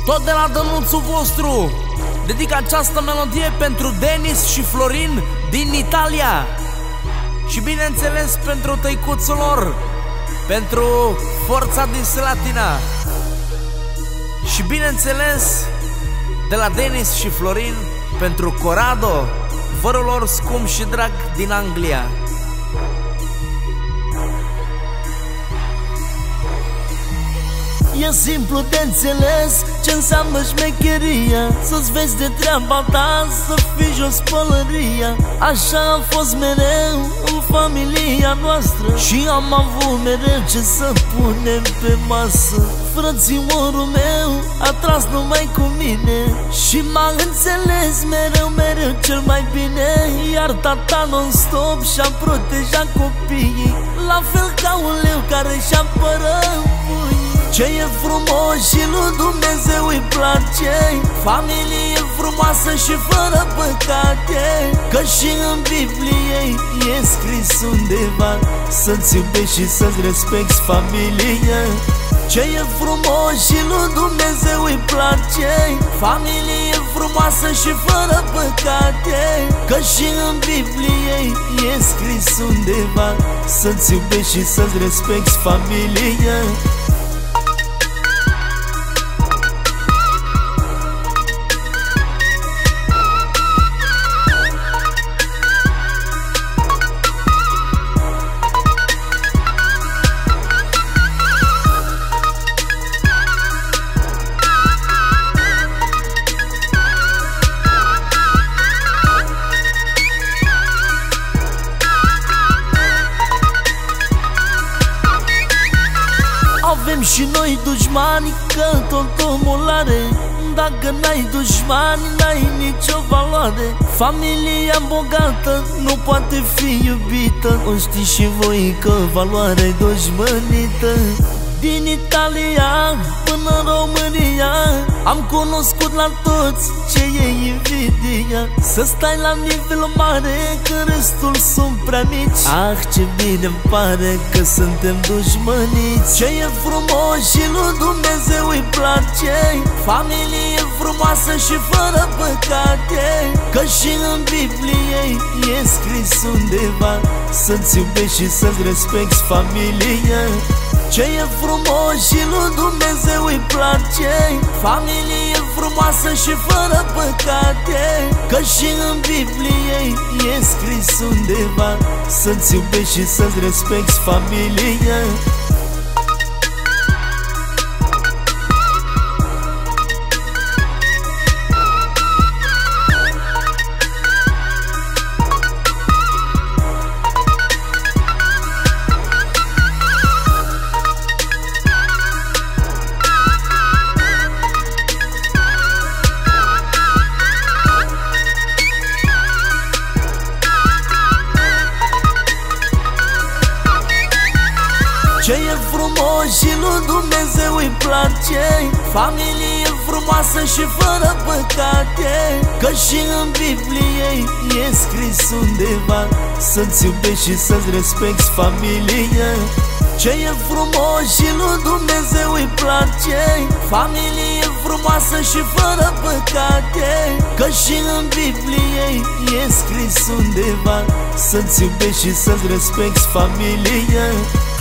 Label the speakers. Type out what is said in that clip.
Speaker 1: Tot de la Dănuțul vostru dedic această melodie pentru Denis și Florin din Italia. Și bineînțeles pentru tăicuțul lor, pentru Forța din Slatina. Și bineînțeles de la Denis și Florin pentru Corrado, vărul lor scump și drag din Anglia.
Speaker 2: E simplu de înțeles ce înseamnă șmecheria, să-ți vezi de treaba ta, să fii jos pălăria. Așa a fost mereu în familia noastră și am avut mereu ce să punem pe masă. Frățiorul meu a tras numai cu mine și m-a înțeles mereu, mereu cel mai bine. Iar tata non-stop și-a protejat copiii, la fel ca un leu care și apără puii. Ce e frumos și lui Dumnezeu îi place, familie frumoasă și fără păcate. Că și în Biblie e scris undeva să-ți iubești și să-ți respecti familia. Ce e frumos și lui Dumnezeu îi place, familie frumoasă și fără păcate. Că și în Biblie e scris undeva să-ți iubești și să-ți respecti familia. Avem și noi dușmani, că tot omul are. Dacă n-ai dușmani, n-ai nicio valoare. Familia bogată nu poate fi iubită, o știți și voi că valoarea-i dușmănită. Din Italia până în România am cunoscut la toți ce e invidia. Să stai la nivel mare când restul sunt prea mici. Ah, ce bine-mi pare că suntem dușmăniți. Ce e frumos și lui Dumnezeu îi place, familie frumoasă și fără păcate. Că și în Biblie e scris undeva să-ți iubești și să-ți respecti familia. Ce e frumos și lui Dumnezeu îi place, familie frumoasă și fără păcate. Că și în Biblie e scris undeva să-ți iubești și să-ți respecti familia. Ce e frumos și lui Dumnezeu îi place, familie frumoasă și fără păcate. Că și în Biblie e scris undeva să-ți iubești și să-ți respecti familia. Ce e frumos și lui Dumnezeu îi place, familie frumoasă și fără păcate. Că și în Biblie e scris undeva să-ți iubești și să-ți respecti familia.